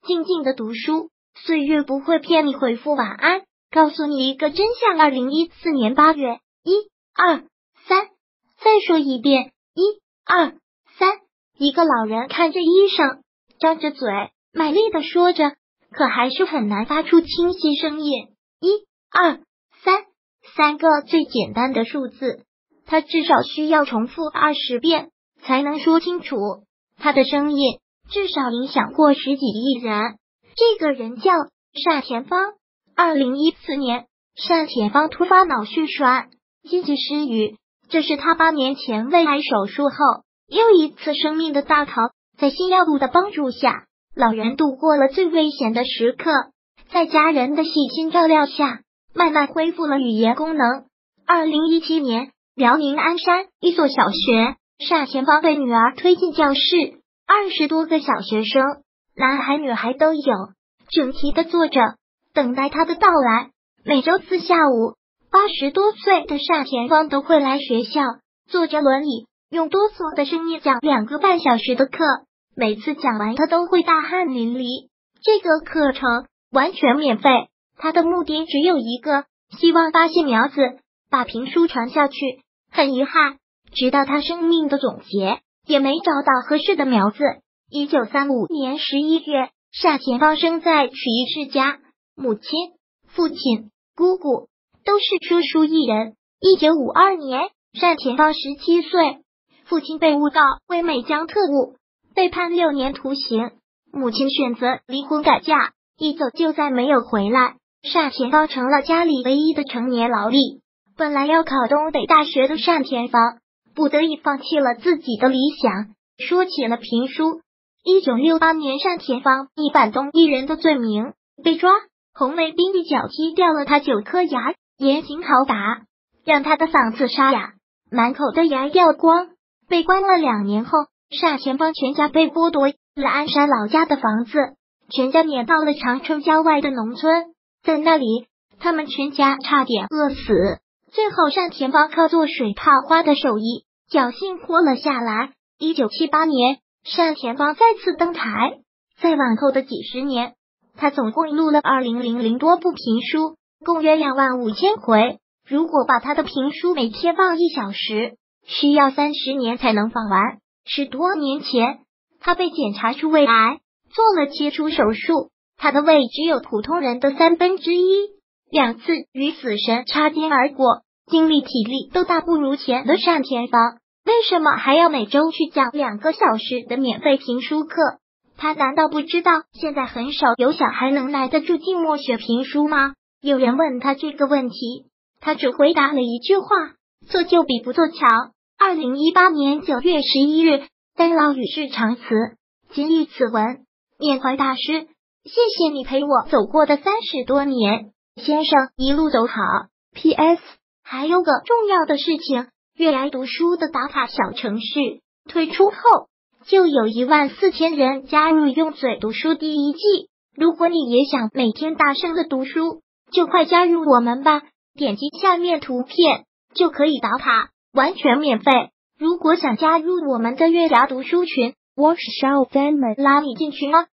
静静的读书，岁月不会骗你回复晚安，告诉你一个真相。2014年8月，1、2、3，再说一遍，1、2、3。一个老人看着医生，张着嘴，卖力的说着，可还是很难发出清晰声音。1、2、3，3个最简单的数字，他至少需要重复20遍才能说清楚。他的声音至少影响过10几亿人。这个人叫单田芳。2014年，单田芳突发脑血栓，心肌失语，这是他8年前胃癌手术后又一次生命的大考。在新药物的帮助下，老人度过了最危险的时刻，在家人的细心照料下，慢慢恢复了语言功能。2017年，辽宁鞍山一所小学，单田芳被女儿推进教室，20多个小学生，男孩女孩都有，整齐的坐着，等待他的到来。每周四下午，80多岁的单田芳都会来学校，坐着轮椅，用哆嗦的声音讲2个半小时的课，每次讲完他都会大汗淋漓。这个课程完全免费，他的目的只有一个，希望发现苗子，把评书传下去。很遗憾，直到他生命的总结，也没找到合适的苗子。1935年11月，单田芳生在曲艺世家，母亲、父亲、姑姑都是说书艺人。1952年，单田芳17岁，父亲被诬告为美江特务，被判6年徒刑。母亲选择离婚改嫁，一走就再没有回来。单田芳成了家里唯一的成年劳力。本来要考东北大学的单田芳，不得已放弃了自己的理想，说起了评书。1968年，单田芳以反动艺人的罪名被抓，红卫兵一脚踢掉了他9颗牙，严刑拷打，让他的嗓子沙哑，满口的牙掉光。被关了2年后，单田芳全家被剥夺了鞍山老家的房子，全家撵到了长春郊外的农村，在那里他们全家差点饿死。最后单田芳靠做水泡花的手艺侥幸活了下来。1978年，单田芳再次登台，在往后的几十年，他总共录了2000多部评书，共约25000回。如果把他的评书每天放1小时，需要30年才能放完。10多年前，他被检查出胃癌，做了切除手术，他的胃只有普通人的1/3，2次与死神擦肩而过，精力体力都大不如前的单田芳，为什么还要每周去讲2个小时的免费评书课？他难道不知道现在很少有小孩能耐得住寂寞学评书吗？有人问他这个问题，他只回答了一句话：做就比不做强。2018年9月11日，单老与世长辞。谨以此文缅怀大师，谢谢你陪我走过的30多年，先生一路走好。PS 还有个重要的事情，悦来读书的打卡小程序推出后，就有14000人加入用嘴读书第1季。如果你也想每天大声的读书，就快加入我们吧，点击下面图片就可以打卡，完全免费。如果想加入我们的月牙读书群，我是小编们拉你进群哦。